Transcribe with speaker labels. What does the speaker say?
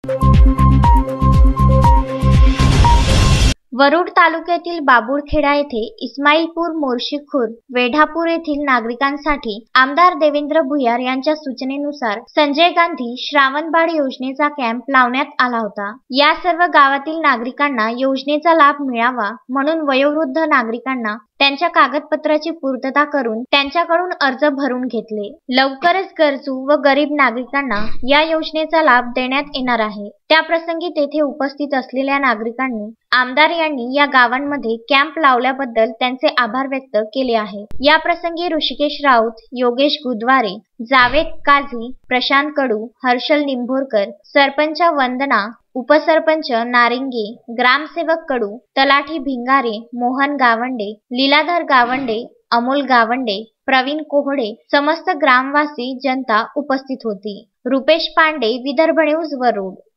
Speaker 1: वरुड तालुक्यातील बाबुळखेडा येथे इस्माईलपूर, मोर्शीखुर्द, वेढापूर येथील नागरिकांसाठी आमदार देवेंद्र भुयार यांच्या सूचनेनुसार संजय गांधी श्रावणबाळ योजनेचा कॅम्प लावण्यात आला होता। या सर्व गावातील नागरिकांना योजनेचा लाभ मिळावा म्हणून वयोवृद्ध नागरिकांना त्यांच्या कागदपत्राची पूर्तता करून त्यांच्याकडून अर्ज भरून घेतले। लवकरच गरजू व गरीब नागरिकांना या योजनेचा लाभ देण्यात येणार आहे। त्याप्रसंगी तेथे उपस्थित असलेल्या नागरिकांनी आमदार यांनी या गावांमध्ये कॅम्प लावल्याबद्दल त्यांचे आभार व्यक्त केले आहे। या प्रसंगी ऋषिकेश राऊत, योगेश गुदवारे, जावेद काझी, प्रशांत कडू, हर्षल निंभोरकर, सरपंच वंदना, उपसरपंच नारिंगे, ग्रामसेवक कडू, तलाठी भिंगारे, मोहन गावंडे, लीलाधर गावंडे, अमोल गावंडे, प्रवीण कोहडे, समस्त ग्रामवासी जनता उपस्थित होती। रुपेश पांडे, विदर्भ न्यूज, वरुड।